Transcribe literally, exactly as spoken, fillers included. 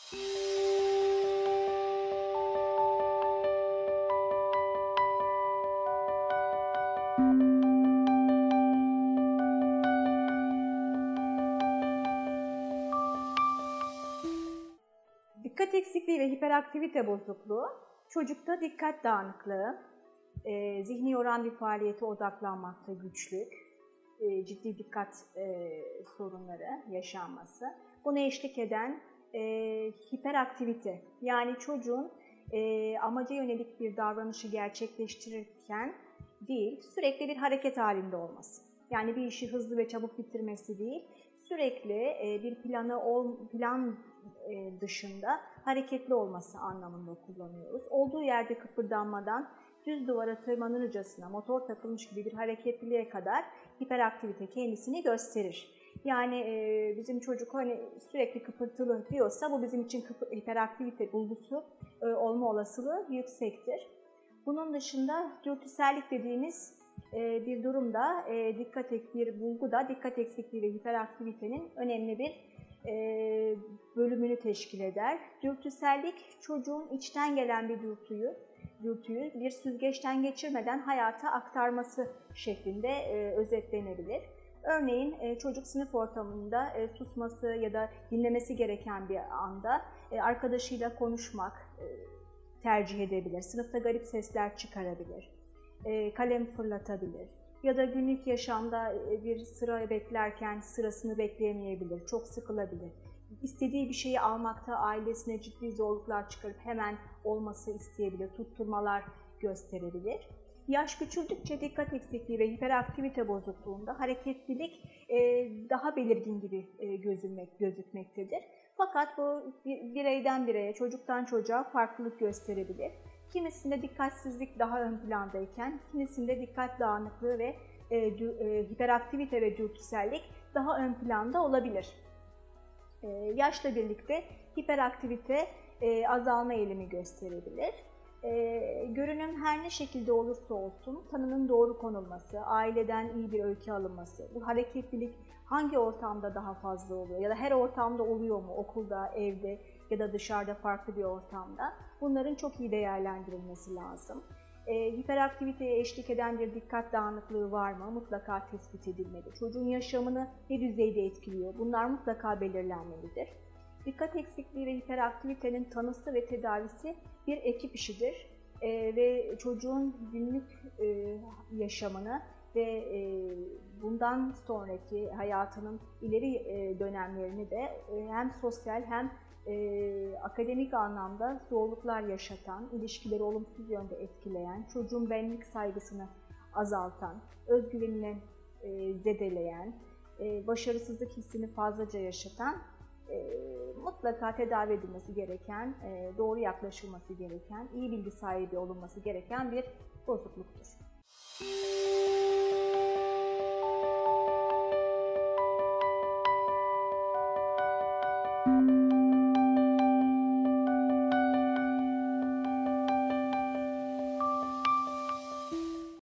Dikkat eksikliği ve hiperaktivite bozukluğu, çocukta dikkat dağınıklığı, e, zihni yoran bir faaliyete odaklanmakta güçlük, e, ciddi dikkat e, sorunları yaşanması, buna eşlik eden e, hiperaktivite, yani çocuğun e, amaca yönelik bir davranışı gerçekleştirirken değil, sürekli bir hareket halinde olması. Yani bir işi hızlı ve çabuk bitirmesi değil, sürekli e, bir planı ol, plan e, dışında hareketli olması anlamında kullanıyoruz. Olduğu yerde kıpırdanmadan düz duvara tırmanırcasına motor takılmış gibi bir hareketliliğe kadar hiperaktivite kendisini gösterir. Yani e, bizim çocuk hani sürekli kıpırtılı diyorsa bu bizim için kıpır, hiperaktivite bulgusu e, olma olasılığı yüksektir. Bunun dışında dürtüsellik dediğimiz e, bir durumda e, dikkat bir bulgu da dikkat eksikliği ve hiperaktivitenin önemli bir e, bölümünü teşkil eder. Dürtüsellik çocuğun içten gelen bir dürtüyü dürtüyü bir süzgeçten geçirmeden hayata aktarması şeklinde e, özetlenebilir. Örneğin e, çocuk sınıf ortamında e, susması ya da dinlemesi gereken bir anda e, arkadaşıyla konuşmak e, tercih edebilir. Sınıfta garip sesler çıkarabilir, e, kalem fırlatabilir ya da günlük yaşamda e, bir sıra beklerken sırasını bekleyemeyebilir, çok sıkılabilir. İstediği bir şeyi almakta ailesine ciddi zorluklar çıkarıp hemen olması isteyebilir, tutturmalar gösterebilir. Yaş küçüldükçe dikkat eksikliği ve hiperaktivite bozukluğunda hareketlilik daha belirgin gibi gözükmek, gözükmektedir. Fakat bu bireyden bireye, çocuktan çocuğa farklılık gösterebilir. Kimisinde dikkatsizlik daha ön plandayken, kimisinde dikkat dağınıklığı ve hiperaktivite ve dürtüsellik daha ön planda olabilir. Ee, yaşla birlikte hiperaktivite e, azalma eğilimi gösterebilir. E, görünüm her ne şekilde olursa olsun tanının doğru konulması, aileden iyi bir öykü alınması, bu hareketlilik hangi ortamda daha fazla oluyor ya da her ortamda oluyor mu, okulda, evde ya da dışarıda farklı bir ortamda, bunların çok iyi değerlendirilmesi lazım. E, hiperaktiviteye eşlik eden bir dikkat dağınıklığı var mı? Mutlaka tespit edilmeli. Çocuğun yaşamını ne düzeyde etkiliyor? Bunlar mutlaka belirlenmelidir. Dikkat eksikliği ve hiperaktivitenin tanısı ve tedavisi bir ekip işidir. E, ve çocuğun günlük e, yaşamını ve e, bundan sonraki hayatının ileri e, dönemlerini de e, hem sosyal hem e, akademik anlamda zorluklar yaşatan, ilişkileri olumsuz yönde etkileyen, çocuğun benlik saygısını azaltan, özgüvenini e, zedeleyen, e, başarısızlık hissini fazlaca yaşatan, e, mutlaka tedavi edilmesi gereken, e, doğru yaklaşılması gereken, iyi bilgi sahibi olunması gereken bir bozukluktur.